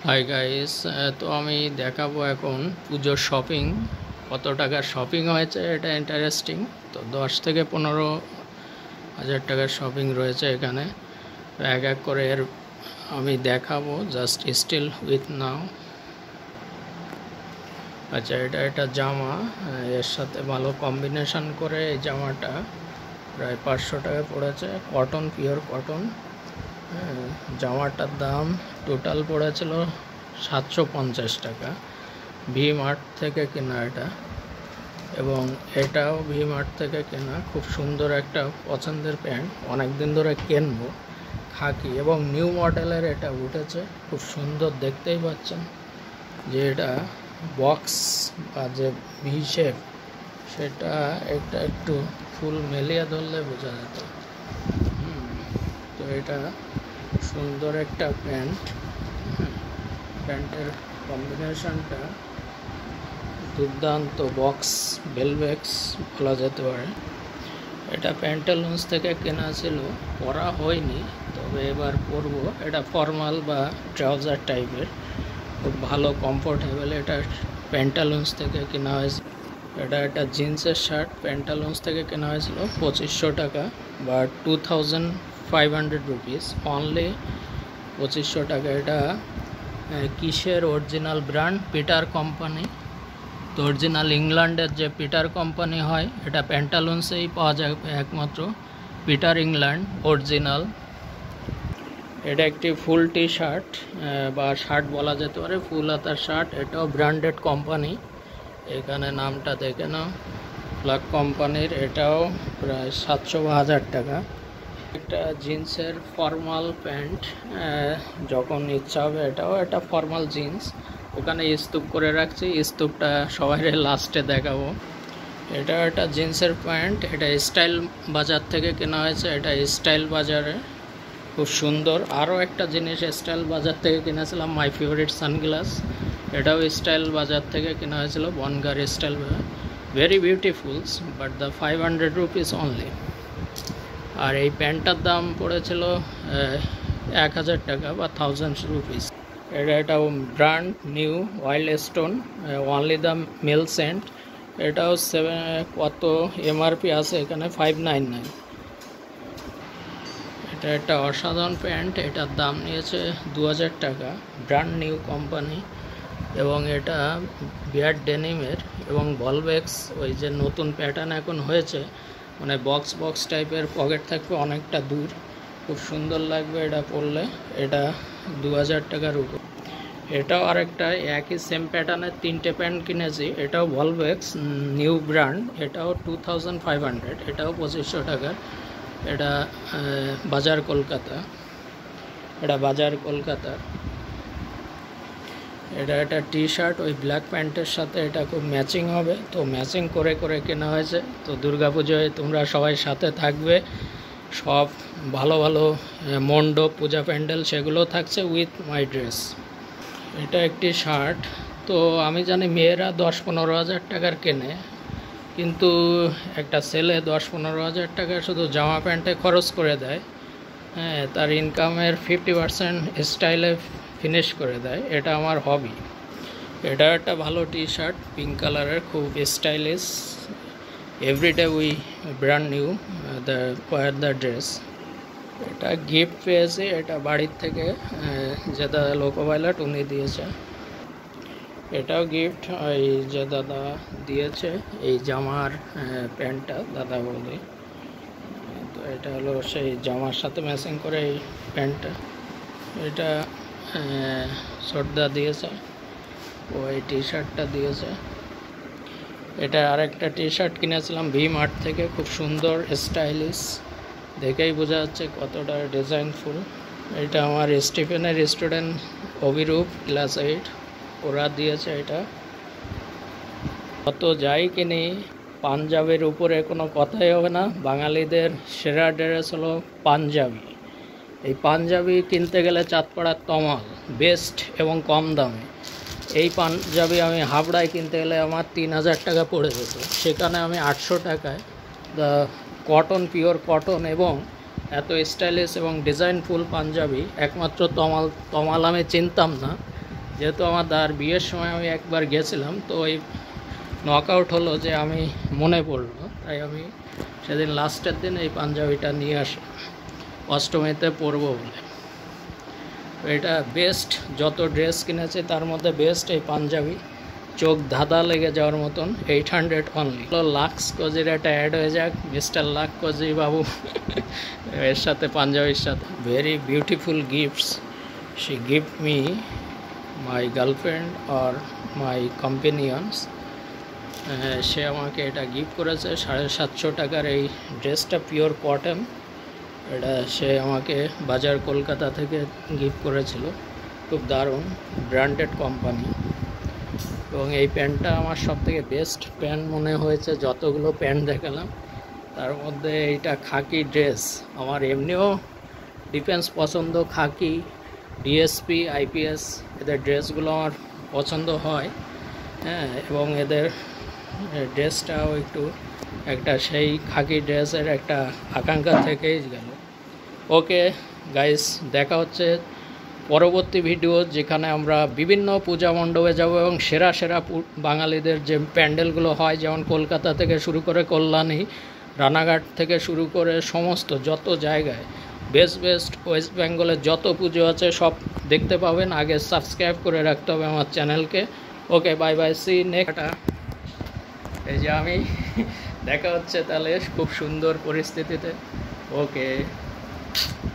Hi guys, তো আমি দেখাবো এখন পুজোর শপিং, কত টাকার শপিং হয়েছে। এটা ইন্টারেস্টিং। তো 10 থেকে 15 হাজার টাকার শপিং রয়েছে এখানে। এক এক করে আমি দেখাবো, জাস্ট স্টিল উইথ নাও। আচ্ছা, এটা জামা, এর সাথে ভালো কম্বিনেশন করে এই জামাটা প্রায় 500 টাকা পড়েছে। Cotton, pure cotton. জামাটার দাম টোটাল পড়েছিল 750 টাকা। ভি মার্ট থেকে কেনা এটা, এবং এটাও ভি মার্ট থেকে কেনা। খুব সুন্দর একটা পছন্দের প্যান্ট, অনেক দিন ধরে কিনবো। খাকি এবং নিউ মডেলের এটা উঠেছে, খুব সুন্দর। দেখতেই পাচ্ছেন যে এটা বক্স বা যে ভি শেপ, সেটা একটা একটু ফুল মেলিয়ে ধরলে বোঝা যেত। তো এটা সুন্দর একটা প্যান্ট। প্যান্টের কম্বিনেশনটা দুর্দান্ত, বক্স বেলভেক্স বলা যেতে পারে। এটা প্যান্টালুন্স থেকে কেনা ছিল, পরা হয়নি, তবে এবার পরবো। এটা ফর্মাল বা ট্রাউজার টাইপের, খুব ভালো কমফোর্টেবল। এটা প্যান্টালুন্স থেকে কেনা হয়েছে। এটা একটা জিন্সের শার্ট, প্যান্টালুন্স থেকে কেনা হয়েছিল 2500 টাকা বা 2500 রুপিস অনলি। 2500 টাকা। এটা কিসের অরিজিনাল ব্র্যান্ড? Peter company. তো অরিজিনাল ইংল্যান্ডের যে পিটার কোম্পানি হয়, এটা প্যান্টালুন্সেই পাওয়া যায় একমাত্র। Peter England original. এটা একটি ফুল টি শার্ট বা শার্ট বলা যেতে পারে, ফুল হাতার শার্ট। এটাও ব্র্যান্ডেড কোম্পানি, এখানে নামটা দেখে নাও, ফ্ল্যাগ কোম্পানির। এটাও প্রায় 700 বা 1000 টাকা। একটা জিন্সের ফর্মাল প্যান্ট, যখন ইচ্ছা হবে। এটাও একটা ফর্মাল জিন্স, ওখানে স্তূপ করে রাখছি, স্তূপটা সবাই লাস্টে দেখাবো। এটা একটা জিন্সের প্যান্ট, এটা স্টাইল বাজার থেকে কেনা হয়েছে। এটা স্টাইল বাজারে, খুব সুন্দর। আরও একটা জিনিস স্টাইল বাজার থেকে কিনেছিলাম, মাই ফেভারিট সানগ্লাস। এটাও স্টাইল বাজার থেকে কেনা হয়েছিল, বনগার style Baazar. Very beautifuls, but the 500 rupees only. আর এই প্যান্টটার দাম পড়েছিল 1000 টাকা বা 1000 রুপিস। এটা brand new Wild Stone, only the male scent. এটাও কত এমআরপি আছে এখানে? 599। এটা একটা অসাধারণ প্যান্ট, এটার দাম নিয়েছে 2000 টাকা, ব্র্যান্ড নিউ কোম্পানি। এবং এটা বিয়ার্ড ডেনিমের এবং ভলভেক্স, ওই যে নতুন প্যাটার্ন এখন হয়েছে, মানে বক্স বক্স টাইপের, পকেট থাকবে অনেকটা দূর। খুব সুন্দর লাগবে এটা পরলে। এটা 2000 টাকার উপর। এটাও আরেকটা একই সেম প্যাটার্নের 3টে প্যান্ট কিনেছি। এটাও ভলভেক্স, নিউ ব্র্যান্ড। এটাও 2500। এটাও 2500 টাকার। এটা বাজার কলকাতা। এটা বাজার কলকাতার। এটা একটা টি শার্ট, ওই ব্ল্যাক প্যান্টের সাথে এটা খুব ম্যাচিং হবে, তো ম্যাচিং করে করে কেনা হয়েছে। তো দুর্গাপুজোয় তোমরা সবাই সাথে থাকবে, সব ভালো ভালো মণ্ডপ, পূজা প্যান্ডেল, সেগুলো থাকছে উইথ মাই ড্রেস। এটা একটি শার্ট। তো আমি জানি মেয়েরা 10-15 হাজার টাকার কেনে, কিন্তু একটা ছেলে 10-15 হাজার টাকা শুধু জামা প্যান্টে খরচ করে দেয়। হ্যাঁ, তার ইনকামের 50% স্টাইলে ফিনিশ করে দেয়। এটা আমার হবি। এটা একটা ভালো টি শার্ট, পিঙ্ক কালারের, খুব stylish. Everyday we brand new the dress. এটা গিফট পেয়েছি, এটা বাড়ির থেকে যে দাদা লোকো পাইলট উনি দিয়েছে। এটাও গিফট, ওই যে দাদা দিয়েছে এই জামার প্যান্টটা, দাদা বৌদি। তো এটা হলো সেই জামার সাথে ম্যাচিং করে এই প্যান্টটা। এটা সর্দা দিয়েছে, ও এই টি শার্টটা দিয়েছে। এটা আরেকটা টি শার্ট কিনেছিলাম ভি মার্ট থেকে, খুব সুন্দর স্টাইলিশ, দেখেই বোঝা যাচ্ছে কতটা ডিজাইনফুল। এটা আমার স্টিফেনের স্টুডেন্ট অভিরূপ, ক্লাস 8, ওরা দিয়েছে এটা। কত যাই কিনি, পাঞ্জাবের উপরে কোনো কথাই হবে না। বাঙালিদের সেরা ড্রেস হলো পাঞ্জাবি। এই পাঞ্জাবি কিনতে গেলে চাঁদপাড়ার তমাল বেস্ট এবং কম দামে। এই পাঞ্জাবি আমি হাবড়ায় কিনতে গেলে আমার 3000 টাকা পড়ে যেত, সেখানে আমি 800 টাকায় দ্য কটন, পিওর কটন এবং এত স্টাইলিশ এবং ডিজাইনফুল পাঞ্জাবি একমাত্র তমাল আমি চিনতাম না, যেহেতু আমার দাদার বিয়ের সময় আমি একবার গেছিলাম, তো ওই নকআউট হলো যে আমি মনে পড়লো, তাই আমি সেদিন লাস্টের দিন এই পাঞ্জাবিটা নিয়ে আসি অষ্টমীতে পরবো বলে। তো এটা বেস্ট, যত ড্রেস কিনেছে তার মধ্যে বেস্ট এই পাঞ্জাবি, চোখ ধাঁধা লেগে যাওয়ার মতন। 800 অনলি। লাক্স কোজির একটা অ্যাড হয়ে যাক, মিস্টার লাক কোজি বাবু এর সাথে পাঞ্জাবির সাথে। Very beautiful gifts she gift me my girlfriend or my companions. সে আমাকে এটা গিফট করেছে 750 টাকার এই ড্রেসটা, পিওর কটন। এটা সে আমাকে বাজার কলকাতা থেকে গিফট করেছিল, খুব দারুণ ব্র্যান্ডেড কোম্পানি। এবং এই প্যান্টটা আমার সবথেকে বেস্ট প্যান্ট মনে হয়েছে যতগুলো প্যান্ট দেখালাম তার মধ্যে। এইটা খাকি ড্রেস, আমার এমনিও ডিফেন্স পছন্দ, খাকি, ডিএসপি, আইপিএস এদের ড্রেসগুলো আমার পছন্দ হয়। হ্যাঁ, এবং এদের ড্রেসটাও একটু একটা সেই খাকি ড্রেসের একটা আকাঙ্ক্ষা থেকেই গেল। ওকে গাইস, দেখা হচ্ছে পরবর্তী ভিডিও, যেখানে আমরা বিভিন্ন পূজা মণ্ডপে যাব এবং সেরা সেরা বাঙালিদের যে প্যান্ডেলগুলো হয়, যেমন কলকাতা থেকে শুরু করে কল্যাণী, রানাঘাট থেকে শুরু করে সমস্ত যত জায়গায় বেস্ট ওয়েস্ট বেঙ্গলের যত পুজো আছে সব দেখতে পাবেন। আগে সাবস্ক্রাইব করে রাখতে হবে আমার চ্যানেলকে। Okay, bye bye, see next. এই যে আমি দেখা হচ্ছে তাহলে খুব সুন্দর পরিস্থিতিতে। ওকে।